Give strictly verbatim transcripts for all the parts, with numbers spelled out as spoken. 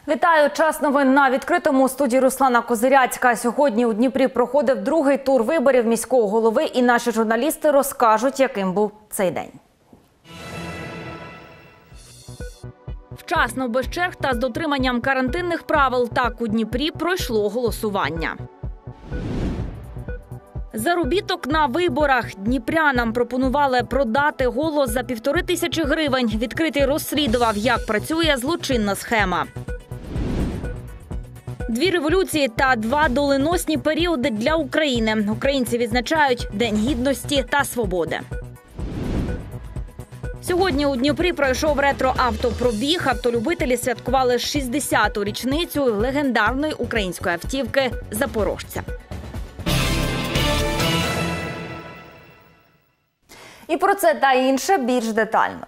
Вітаю! Час новин на відкритому. У студії Руслана Козиряцька. Сьогодні у Дніпрі проходив другий тур виборів міського голови, і наші журналісти розкажуть, яким був цей день. Вчасно, без черг та з дотриманням карантинних правил. Так у Дніпрі пройшло голосування. Заробіток на виборах. Дніпрянам пропонували продати голос за півтори тисячі гривень. Відкритий розслідував, як працює злочинна схема. Дві революції та два доленосні періоди для України. Українці відзначають День Гідності та Свободи. Сьогодні у Дніпрі пройшов ретро-автопробіг. Автолюбителі святкували шістдесяту річницю легендарної української автівки «Запорожця». І про це та інше більш детально.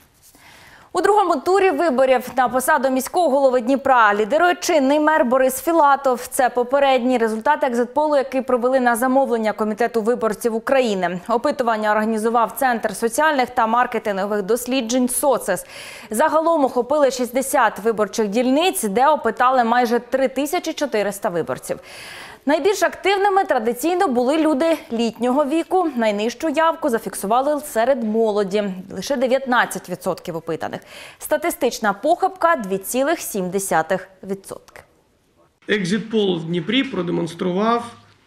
У другому турі виборів на посаду міського голови Дніпра лідирує чинний мер Борис Філатов. Це попередні результати екзит-полу, який провели на замовлення Комітету виборців України. Опитування організував Центр соціальних та маркетингових досліджень «Соцес». Загалом охопили шістдесят виборчих дільниць, де опитали майже три тисячі чотириста виборців. Найбільш активними традиційно були люди літнього віку. Найнижчу явку зафіксували серед молоді – лише дев'ятнадцять відсотків опитаних. Статистична похибка – дві цілих сім десятих відсотка. Екзит-пол в Дніпрі продемонстрував,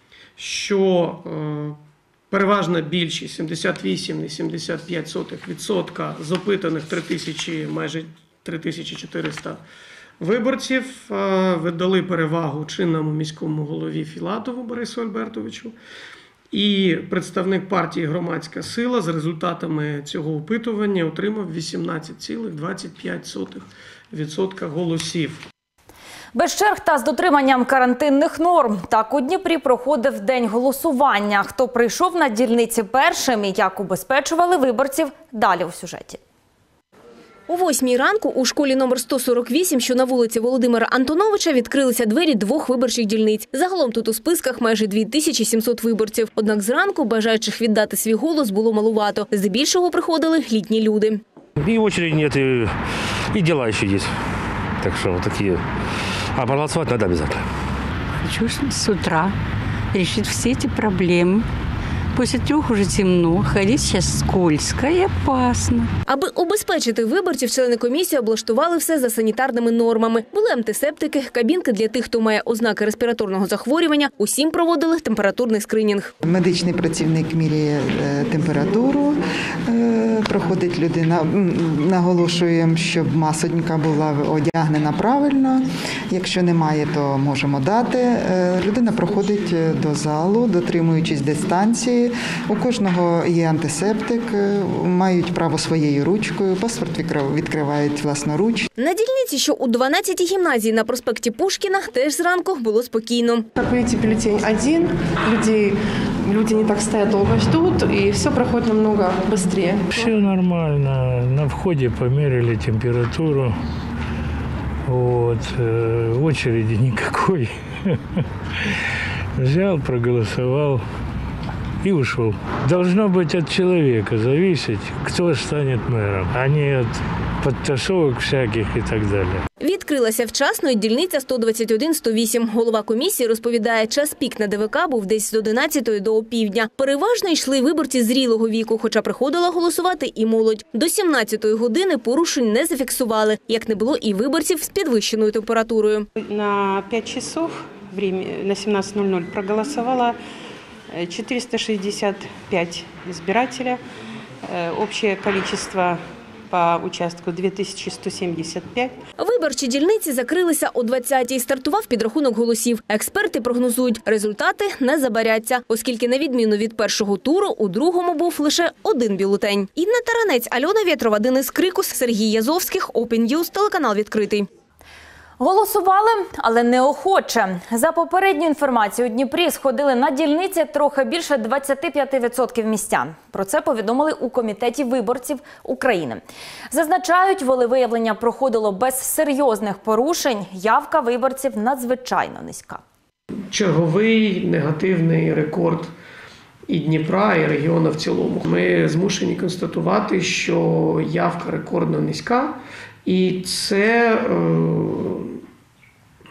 що е, переважна більшість – сімдесят вісім цілих сімдесят п'ять сотих відсотка з опитаних три тисячі, майже три тисячі чотириста виборців віддали перевагу чинному міському голові Філатову Борису Альбертовичу. І представник партії «Громадська сила» з результатами цього опитування отримав вісімнадцять цілих двадцять п'ять сотих відсотка голосів. Без черг та з дотриманням карантинних норм. Так у Дніпрі проходив день голосування. Хто прийшов на дільниці першим і як убезпечували виборців – далі у сюжеті. О восьмій ранку у школі номер сто сорок вісім, що на вулиці Володимира Антоновича, відкрилися двері двох виборчих дільниць. Загалом тут у списках майже дві тисячі сімсот виборців. Однак зранку бажаючих віддати свій голос було малувато. Здебільшого приходили літні люди. І очереди нет, і, і діла ще є. Так що такі. А проголосувати треба обов'язково. Хочу з утра вирішити всі ці проблеми. Після трьох уже темно, ходити зараз скользко і опасно. Аби убезпечити виборців, члени комісії облаштували все за санітарними нормами. Були антисептики, кабінки для тих, хто має ознаки респіраторного захворювання. Усім проводили температурний скринінг. Медичний працівник міряє температуру, проходить людина. Наголошуємо, щоб масочка була одягнена правильно. Якщо немає, то можемо дати. Людина проходить до залу, дотримуючись дистанції. У кожного є антисептик, мають право своєю ручкою, паспорт відкривають власноруч. На дільниці, що у дванадцятій гімназії на проспекті Пушкіна, теж зранку було спокійно. Как видите, бюллетень один, людей, люди не так стоят, долго ждут, и все проходит намного быстрее. Все нормально. На входе померили температуру. Вот. Очереди никакой. Взял, проголосовал и ушел. Должно быть от человека зависеть, кто станет мэром, а не от подтасовок всяких і так далі. Відкрилася вчасно і дільниця сто двадцять один сто вісім. Голова комісії розповідає, час пік на ДВК був десь з одинадцятої до опівдня. Переважно йшли виборці зрілого віку, хоча приходила голосувати і молодь. До сімнадцятої години порушень не зафіксували, як не було і виборців з підвищеною температурою. На п'ять часов, на сімнадцять нуль нуль, проголосувало четыреста шестьдесят пять избирателя. Общее количество по участку дві тисячі сто сімдесят п'ять. Виборчі дільниці закрилися о двадцятій. Стартував підрахунок голосів. Експерти прогнозують, результати не забаряться, оскільки на відміну від першого туру у другому був лише один бюлетень. Інна Таранець, Альона Вєтрова, Денис Крикус, Сергій Язовських, Open News, телеканал «Відкритий». Голосували, але неохоче. За попередню інформацію, у Дніпрі сходили на дільниці трохи більше двадцять п'ять відсотків містян. Про це повідомили у Комітеті виборців України. Зазначають, волевиявлення проходило без серйозних порушень. Явка виборців надзвичайно низька. Черговий негативний рекорд і Дніпра, і регіону в цілому. Ми змушені констатувати, що явка рекордно низька. І це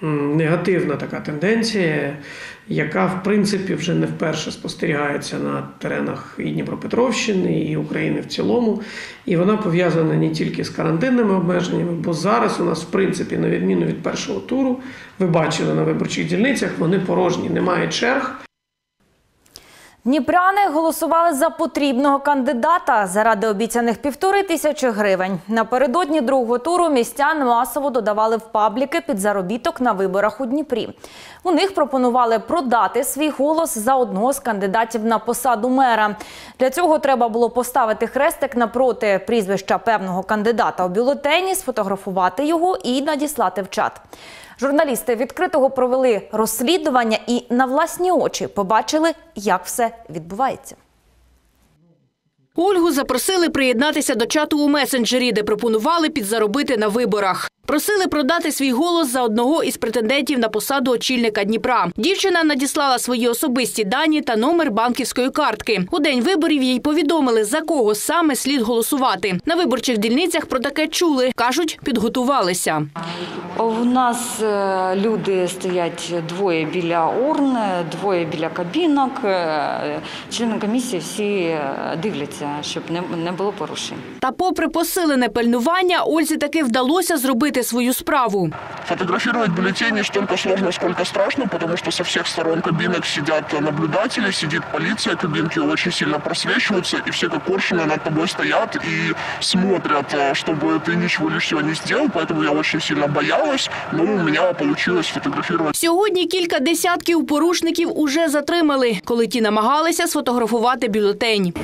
негативна така тенденція, яка, в принципі, вже не вперше спостерігається на теренах і Дніпропетровщини, і України в цілому. І вона пов'язана не тільки з карантинними обмеженнями, бо зараз у нас, в принципі, на відміну від першого туру, ви бачили на виборчих дільницях, вони порожні, немає черг. Дніпряни голосували за потрібного кандидата заради обіцяних півтори тисячі гривень. Напередодні другого туру містян масово додавали в пабліки під заробіток на виборах у Дніпрі. У них пропонували продати свій голос за одного з кандидатів на посаду мера. Для цього треба було поставити хрестик напроти прізвища певного кандидата у бюлетені, сфотографувати його і надіслати в чат. Журналісти «Відкритого» провели розслідування і на власні очі побачили, як все відбувається. Ольгу запросили приєднатися до чату у месенджері, де пропонували підзаробити на виборах. Просили продати свій голос за одного із претендентів на посаду очільника Дніпра. Дівчина надіслала свої особисті дані та номер банківської картки. У день виборів їй повідомили, за кого саме слід голосувати. На виборчих дільницях про таке чули. Кажуть, підготувалися. У нас люди стоять двоє біля урн, двоє біля кабінок. Члени комісії всі дивляться, щоб не було порушень. Та попри посилене пильнування, Ользі таки вдалося зробити свою справу. Фотографировать бюллетени столько сложно, сколько страшно, потому что со всех сторон кабинок сидят наблюдатели, сидит полиция, кабинки очень сильно просвечиваются, и все как коршуны над тобой стоят и смотрят, чтобы ты ничего лишнего не сделал, поэтому я очень сильно боялась, но у меня получилось фотографировать. Сьогодні кілька десятків порушників уже затримали, коли ті намагалися сфотографувати бюлетень.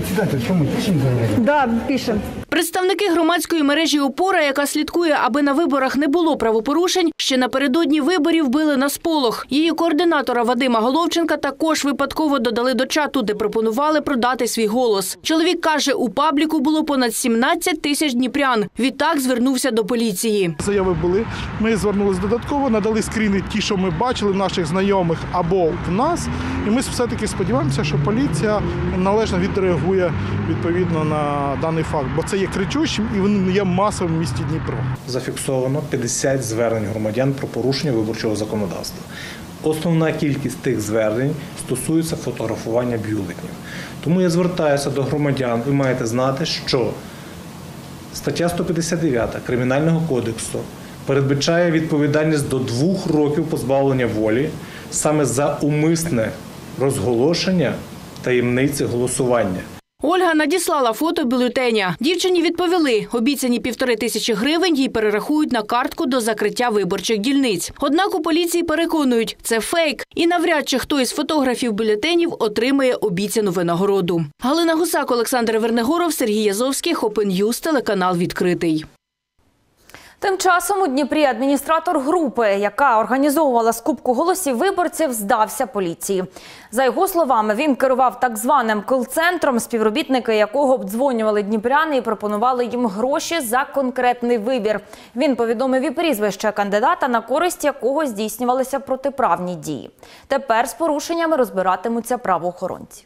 Да, пишемо. Представники громадської мережі «Опора», яка слідкує, аби на виборах не було правопорушень, ще напередодні виборів били на сполох. Її координатора Вадима Головченка також випадково додали до чату, де пропонували продати свій голос. Чоловік каже, у пабліку було понад сімнадцять тисяч дніпрян. Відтак звернувся до поліції. Заяви були, ми звернулися додатково, надали скріни ті, що ми бачили в наших знайомих або в нас. І ми все-таки сподіваємося, що поліція належно відреагує відповідно на даний факт. Бо це є кричущим і він є масовим в місті Дніпро. Зафіксовано п'ятдесят звернень громадян про порушення виборчого законодавства. Основна кількість тих звернень стосується фотографування бюлетенів. Тому я звертаюся до громадян, ви маєте знати, що стаття сто п'ятдесят дев'ять Кримінального кодексу передбачає відповідальність до двох років позбавлення волі саме за умисне розголошення таємниці голосування. Ольга надіслала фото бюлетеня. Дівчині відповіли, обіцяні півтори тисячі гривень їй перерахують на картку до закриття виборчих дільниць. Однак у поліції переконують, це фейк. І навряд чи хто із фотографів бюлетенів отримає обіцяну винагороду. Галина Гусак, Олександр Вернегоров, Сергій Язовський, Open News, телеканал «Відкритий». Тим часом у Дніпрі адміністратор групи, яка організовувала скупку голосів виборців, здався поліції. За його словами, він керував так званим кол-центром, співробітники якого обдзвонювали дніпряни і пропонували їм гроші за конкретний вибір. Він повідомив і прізвище кандидата, на користь якого здійснювалися протиправні дії. Тепер з порушеннями розбиратимуться правоохоронці.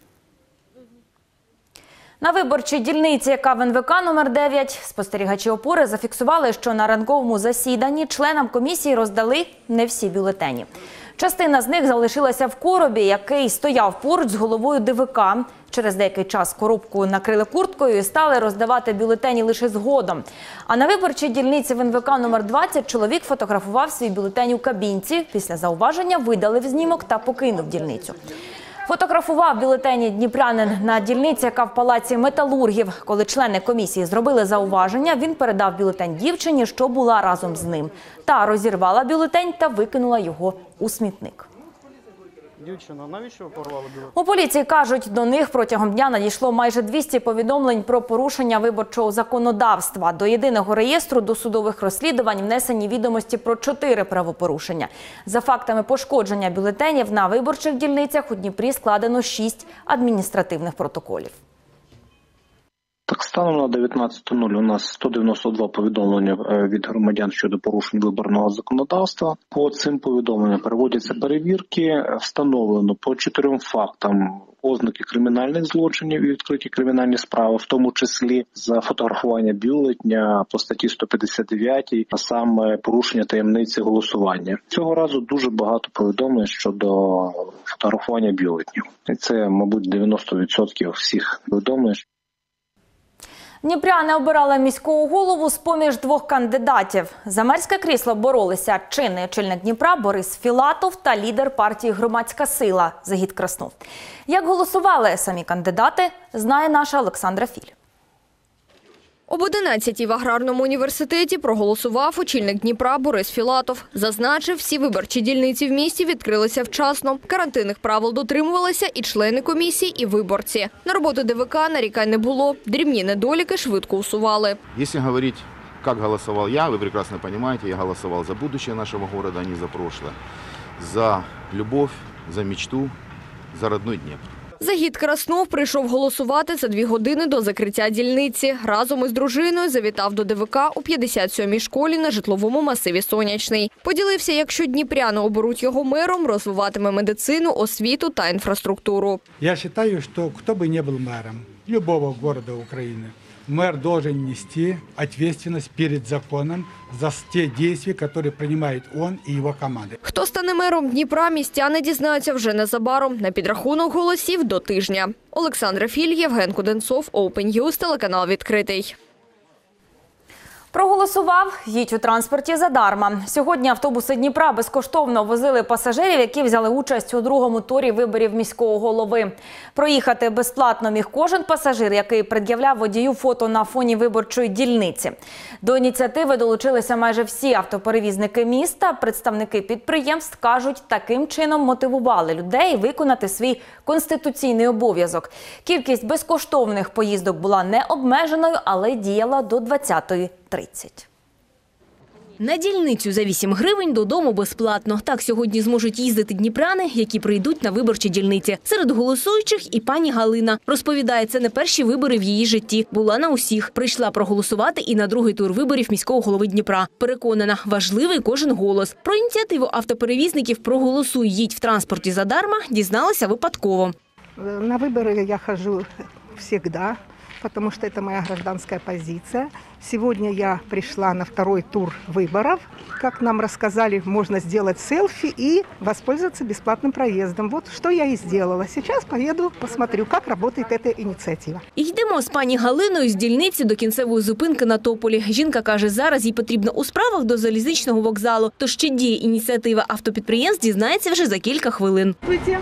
На виборчій дільниці, яка в ен ве ка номер дев'ять, спостерігачі «Опори» зафіксували, що на ранковому засіданні членам комісії роздали не всі бюлетені. Частина з них залишилася в коробі, який стояв поруч з головою де ве ка. Через деякий час коробку накрили курткою і стали роздавати бюлетені лише згодом. А на виборчій дільниці в ен ве ка номер двадцять чоловік фотографував свій бюлетень у кабінці. Після зауваження видалив знімок та покинув дільницю. Фотографував бюлетені дніпрянин на дільниці, яка в палаці металургів. Коли члени комісії зробили зауваження, він передав бюлетень дівчині, що була разом з ним. Та розірвала бюлетень та викинула його у смітник. Дівчина, навіщо ви порвали бюлетень? У поліції кажуть, до них протягом дня надійшло майже двісті повідомлень про порушення виборчого законодавства. До єдиного реєстру досудових розслідувань внесені відомості про чотири правопорушення. За фактами пошкодження бюлетенів на виборчих дільницях у Дніпрі складено шість адміністративних протоколів. Так, станом на дев'ятнадцяте нуль у нас сто дев'яносто два повідомлення від громадян щодо порушень виборного законодавства. По цим повідомленням проводяться перевірки. Встановлено по чотирьом фактам ознаки кримінальних злочинів і відкриті кримінальні справи, в тому числі за фотографування бюлетня по статті сто п'ятдесят дев'ять, а саме порушення таємниці голосування. Цього разу дуже багато повідомлень щодо фотографування бюлетнів. І це, мабуть, дев'яносто відсотків всіх повідомлень. Дніпряни обирали міського голову з-поміж двох кандидатів. За мерське крісло боролися чинний очільник Дніпра Борис Філатов та лідер партії «Громадська сила» Загід Краснов. Як голосували самі кандидати, знає наша Олександра Філь. Об одинадцятій в аграрному університеті проголосував очільник Дніпра Борис Філатов. Зазначив, всі виборчі дільниці в місті відкрилися вчасно. Карантинних правил дотримувалися і члени комісії, і виборці. На роботу ДВК нарікань не було. Дрібні недоліки швидко усували. Якщо говорити, як голосував я, ви прекрасно розумієте, я голосував за будущее нашого міста, а не за прошлое. За любов, за мечту, за родной Дніпр. Загід Краснов прийшов голосувати за дві години до закриття дільниці. Разом із дружиною завітав до ДВК у п'ятдесят сьомій школі на житловому масиві Сонячний. Поділився, якщо дніпряни оберуть його мером, розвиватиме медицину, освіту та інфраструктуру. Я вважаю, що хто би не був мером любого міста України, мэр должен нести ответственность перед законом за те действия, которые принимает он и его команда. Хто стане мером Дніпра, містяни дізнаються вже незабаром. На підрахунок голосів до тижня. Олександра Філь, Євген Куденцов, Open News, телеканал «Відкритий». Проголосував – їдь у транспорті задарма. Сьогодні автобуси Дніпра безкоштовно возили пасажирів, які взяли участь у другому турі виборів міського голови. Проїхати безплатно міг кожен пасажир, який пред'являв водію фото на фоні виборчої дільниці. До ініціативи долучилися майже всі автоперевізники міста. Представники підприємств кажуть, таким чином мотивували людей виконати свій конституційний обов'язок. Кількість безкоштовних поїздок була не обмеженою, але діяла до двадцятої тридцять. На дільницю за вісім гривень додому безплатно. Так сьогодні зможуть їздити дніпряни, які прийдуть на виборчі дільниці. Серед голосуючих і пані Галина. Розповідає, це не перші вибори в її житті. Була на усіх. Прийшла проголосувати і на другий тур виборів міського голови Дніпра. Переконана, важливий кожен голос. Про ініціативу автоперевізників «Проголосуй, їдь в транспорті задарма» дізналася випадково. На вибори я хожу завжди, потому что это моя гражданская позиция. Сегодня я пришла на второй тур выборов. Как нам рассказали, можно сделать селфи и воспользоваться бесплатным проездом. Вот что я и сделала. Сейчас поеду, посмотрю, как работает эта инициатива. Йдемо з пані Галиною з дільниці до кінцевої зупинки на Тополі. Жінка каже, зараз їй потрібно у справах до залізничного вокзалу. Тож чи діє ініціатива автопідприємств, дізнається вже за кілька хвилин.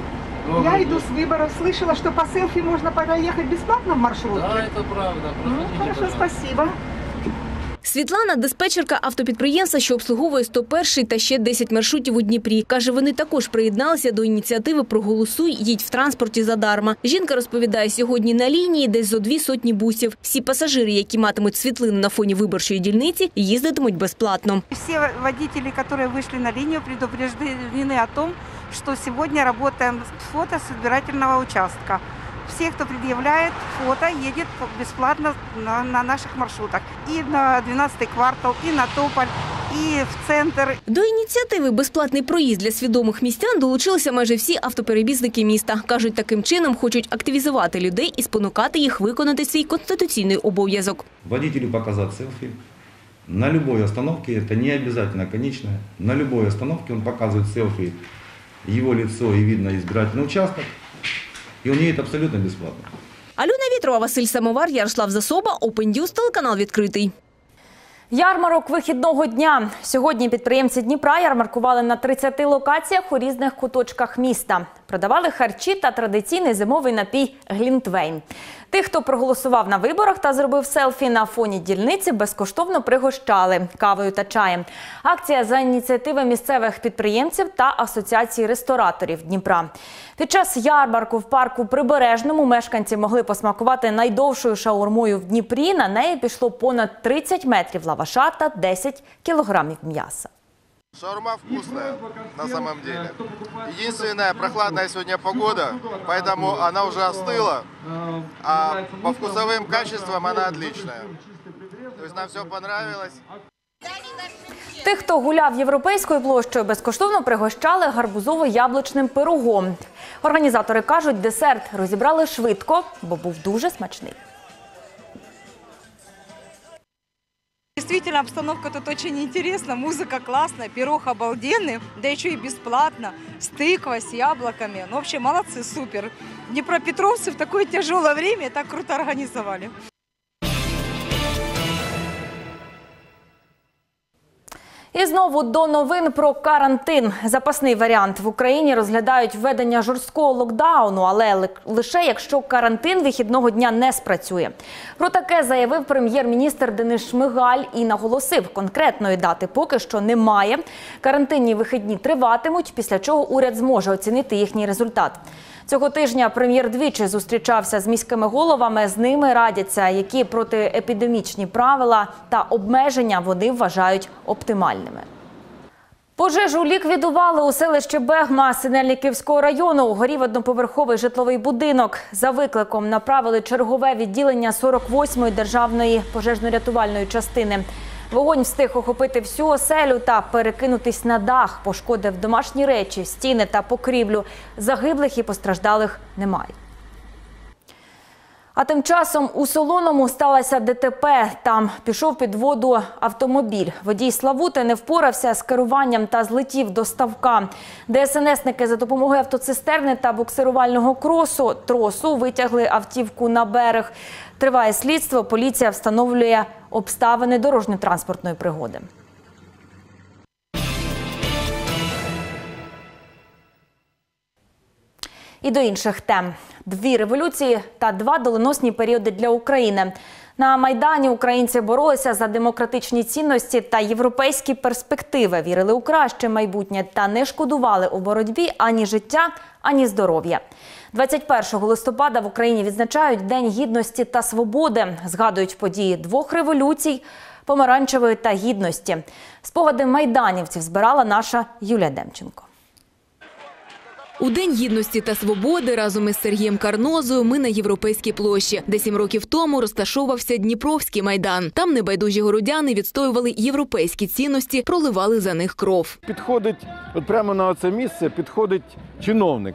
Я иду с выборов, слышала, что по селфи можно проехать бесплатно в маршрутке. Да, это правда. Ну, хорошо, спасибо. Світлана – диспетчерка автопідприємства, що обслуговує сто перший та ще десять маршрутів у Дніпрі. Каже, вони також приєдналися до ініціативи «Проголосуй, їдь в транспорті задарма». Жінка розповідає, сьогодні на лінії десь зо дві сотні бусів. Всі пасажири, які матимуть світлину на фоні виборчої дільниці, їздитимуть безплатно. Всі водії, які вийшли на лінію, предупреждені о том, что сегодня работаем с фото с избирательного участка. Все, кто предъявляет фото, едет бесплатно на, на наших маршрутах. И на дванадцятий квартал, и на Тополь, і в центр. До ініціативи «Безплатний проїзд» для свідомих містян долучилися майже всі автоперевізники міста. Кажуть, таким чином хочуть активізувати людей і спонукати їх виконати свій конституційний обов'язок. Водителю показати селфі. На любой остановке, это не обязательно конечное, на любой остановке он показывает селфи, его лицо и видно избирательный участок, и он едет абсолютно бесплатно. Альона Вітрова, Василь Самовар, Ярослав Засоба, Open News, телеканал «Відкритий». Ярмарок вихідного дня. Сьогодні підприємці Дніпра ярмаркували на тридцяти локаціях у різних куточках міста. Продавали харчі та традиційний зимовий напій «Глінтвейн». Тих, хто проголосував на виборах та зробив селфі на фоні дільниці, безкоштовно пригощали кавою та чаєм. Акція за ініціативи місцевих підприємців та Асоціації рестораторів Дніпра. Під час ярмарку в парку Прибережному мешканці могли посмакувати найдовшою шаурмою в Дніпрі. На неї пішло понад тридцять метрів лаваша та десять кілограмів м'яса. Шаурма вкусная на самом деле. Единственная прохладная сегодня погода, поэтому она уже остыла, а по вкусовым качествам она отличная. То есть нам все понравилось. Тих, хто гуляв Європейською площею, безкоштовно пригощали гарбузово-яблучним пирогом. Організатори кажуть, десерт розібрали швидко, бо був дуже смачний. Действительно, обстановка тут очень интересна, музыка классная, пирог обалденный, да еще и бесплатно, с тыквой, с яблоками. Ну, вообще, молодцы, супер. Днепропетровцы в такое тяжелое время так круто организовали. І знову до новин про карантин. Запасний варіант. В Україні розглядають введення жорсткого локдауну, але лише якщо карантин вихідного дня не спрацює. Про таке заявив прем'єр-міністр Денис Шмигаль і наголосив, конкретної дати поки що немає. Карантинні вихідні триватимуть, після чого уряд зможе оцінити їхній результат. Цього тижня прем'єр двічі зустрічався з міськими головами. З ними радяться, які протиепідемічні правила та обмеження вони вважають оптимальними. Пожежу ліквідували у селищі Бегма Синельниківського району. Горів одноповерховий житловий будинок. За викликом направили чергове відділення сорок восьмої державної пожежно-рятувальної частини. Вогонь встиг охопити всю оселю та перекинутись на дах. Пошкодив домашні речі, стіни та покрівлю. Загиблих і постраждалих немає. А тим часом у Солоному сталося ДТП. Там пішов під воду автомобіль. Водій Славути не впорався з керуванням та злетів до ставка. ДСНСники за допомогою автоцистерни та буксирувального кросу тросу витягли автівку на берег. Триває слідство, поліція встановлює обставини дорожньо-транспортної пригоди. І до інших тем. Дві революції та два доленосні періоди для України. На Майдані українці боролися за демократичні цінності та європейські перспективи, вірили у краще майбутнє та не шкодували у боротьбі ані життя, ані здоров'я. двадцять першого листопада в Україні відзначають День гідності та свободи. Згадують події двох революцій – помаранчевої та гідності. Спогади майданівців збирала наша Юлія Демченко. У День гідності та свободи разом із Сергієм Карнозою ми на Європейській площі, де сім років тому розташовувався Дніпровський майдан. Там небайдужі городяни відстоювали європейські цінності, проливали за них кров. Підходить, от прямо на це місце, підходить чиновник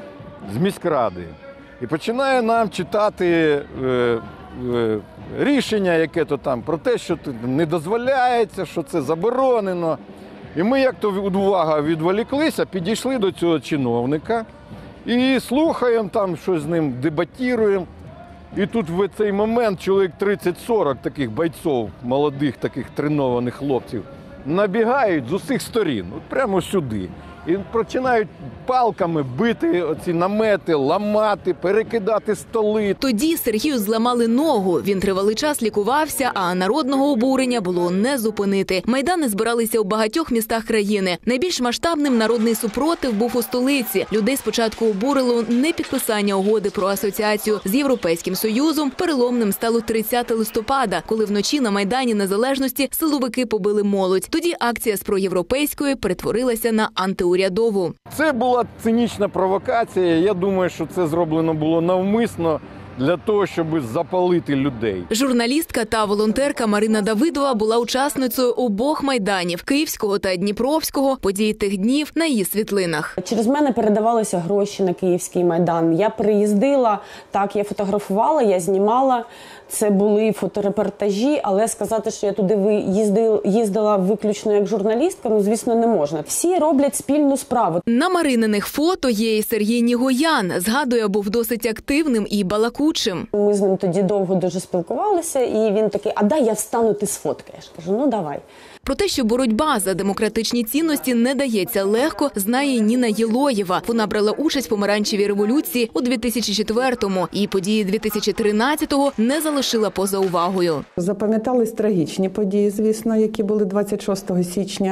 з міськради і починає нам читати е, е, рішення, яке то там, про те, що не дозволяється, що це заборонено. І ми як-то увага відволіклися, підійшли до цього чиновника і слухаємо там, щось з ним дебатіруємо. І тут в цей момент чоловік тридцять-сорок таких бойців, молодих таких тренованих хлопців, набігають з усіх сторін, от прямо сюди. І починають палками бити оці намети, ламати, перекидати столи. Тоді Сергію зламали ногу. Він тривалий час лікувався, а народного обурення було не зупинити. Майдани збиралися у багатьох містах країни. Найбільш масштабним народний супротив був у столиці. Людей спочатку обурило не підписання угоди про асоціацію з Європейським Союзом. Переломним стало тридцятого листопада, коли вночі на Майдані Незалежності силовики побили молодь. Тоді акція з проєвропейської перетворилася на антиурядову. Це була цинічна провокація. Я думаю, що це зроблено було навмисно для того, щоб запалити людей. Журналістка та волонтерка Марина Давидова була учасницею обох майданів – Київського та Дніпровського. Події тих днів на її світлинах. Через мене передавалися гроші на Київський майдан. Я приїздила, так, я фотографувала, я знімала. Це були фоторепортажі, але сказати, що я туди їздила, їздила виключно як журналістка, ну, звісно, не можна. Всі роблять спільну справу. На Марининих фото є і Сергій Нігоян. Згадує, був досить активним і балакучим. Ми з ним тоді довго дуже спілкувалися, і він такий, а дай я встану, ти сфоткаєш. Кажу, ну давай. Про те, що боротьба за демократичні цінності не дається легко, знає і Ніна Єлоєва. Вона брала участь в помаранчевій революції у дві тисячі четвертому. І події дві тисячі тринадцятого не залишила поза увагою. Запам'ятались трагічні події, звісно, які були двадцять шостого січня,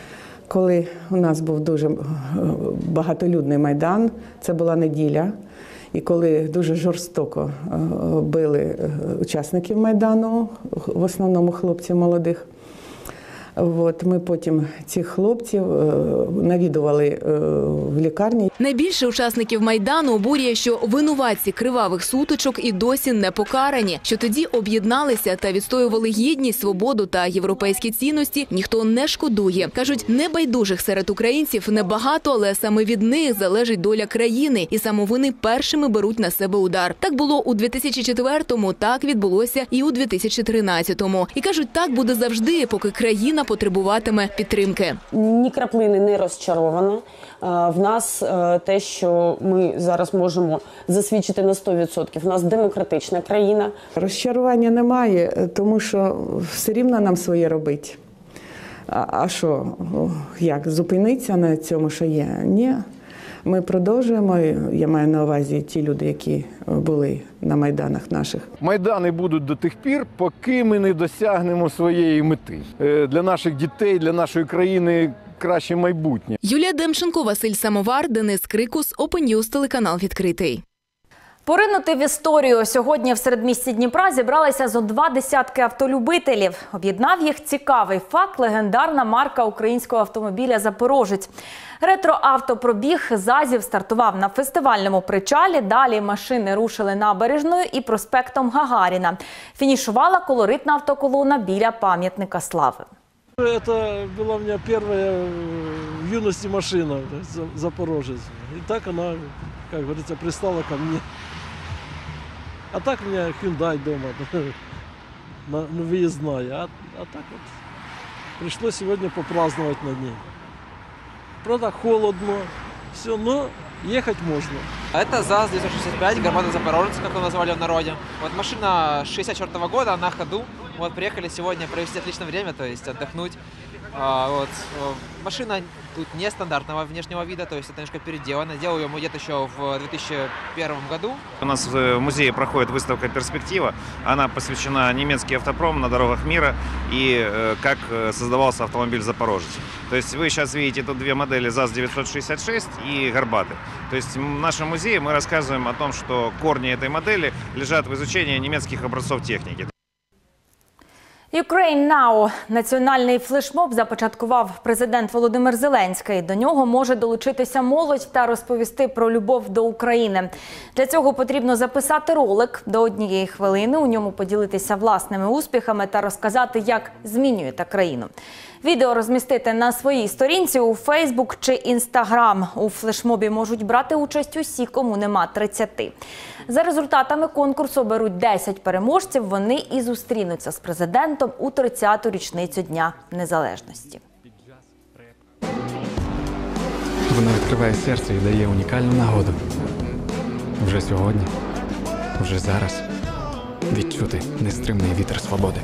коли у нас був дуже багатолюдний майдан. Це була неділя. І коли дуже жорстоко били учасників Майдану, в основному хлопців молодих. От, ми потім цих хлопців е, навідували е, в лікарні. Найбільше учасників Майдану обурює, що винуватці кривавих сутичок і досі не покарані. Що тоді об'єдналися та відстоювали гідність, свободу та європейські цінності, ніхто не шкодує. Кажуть, небайдужих серед українців небагато, але саме від них залежить доля країни. І саме вони першими беруть на себе удар. Так було у дві тисячі четвертому, так відбулося і у дві тисячі тринадцятому. І кажуть, так буде завжди, поки країна потребуватиме підтримки. Ні краплини не розчарована. В нас те, що ми зараз можемо засвідчити на сто відсотків. У нас демократична країна. Розчарування немає, тому що все рівно нам своє робить. А що, як, зупинитися на цьому, що є? Ні. Ми продовжуємо, я маю на увазі ті люди, які були на майданах наших. Майдани будуть до тих пір, поки ми не досягнемо своєї мети. Для наших дітей, для нашої країни краще майбутнє. Юлія Демченко, Василь Самовар, Денис Крикус, Open News, телеканал «Відкритий». Поринути в історію. Сьогодні в середмісті Дніпра зібралися зо два десятки автолюбителів. Об'єднав їх цікавий факт – легендарна марка українського автомобіля «Запорожець». Ретро-автопробіг ЗАЗів стартував на фестивальному причалі. Далі машини рушили набережною і проспектом Гагаріна. Фінішувала колоритна автоколона біля пам'ятника слави. Это была у меня первая в юности машина, Запорожец. И так она, как говорится, пристала ко мне. А так у меня Hyundai дома, на, на выездная. А, а так вот пришлось сегодня попраздновать на ней. Правда, холодно, все, но ехать можно. Это ЗАЗ девятьсот шестьдесят пять, гармата Запорожец, как его назвали в народе. Вот машина шестьдесят четвёртого года, на ходу. Вот приехали сегодня провести отличное время, то есть отдохнуть. А, вот. Машина тут нестандартного внешнего вида, то есть это немножко переделано. Делал ее мой дед еще в две тысячи первом году. У нас в музее проходит выставка «Перспектива». Она посвящена немецкий автопром на дорогах мира и э, как создавался автомобиль «Запорожец». То есть вы сейчас видите тут две модели ЗАЗ девятьсот шестьдесят шесть и «Горбаты». То есть в нашем музее мы рассказываем о том, что корни этой модели лежат в изучении немецких образцов техники. Ukraine Now – національний флешмоб започаткував президент Володимир Зеленський. До нього може долучитися молодь та розповісти про любов до України. Для цього потрібно записати ролик до однієї хвилини, у ньому поділитися власними успіхами та розказати, як змінюєте країну. Відео розмістити на своїй сторінці у Фейсбук чи Інстаграм. У флешмобі можуть брати участь усі, кому нема тридцяти. За результатами конкурсу оберуть десять переможців. Вони і зустрінуться з президентом у тридцяту річницю Дня Незалежності. Вона відкриває серце і дає унікальну нагоду. Вже сьогодні, вже зараз відчути нестримний вітер свободи.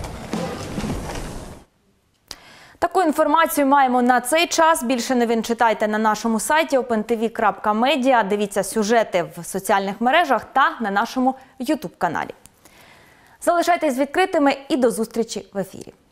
Таку інформацію маємо на цей час. Більше новин читайте на нашому сайті опен те ві крапка медіа. Дивіться сюжети в соціальних мережах та на нашому ютуб-каналі. Залишайтесь відкритими і до зустрічі в ефірі.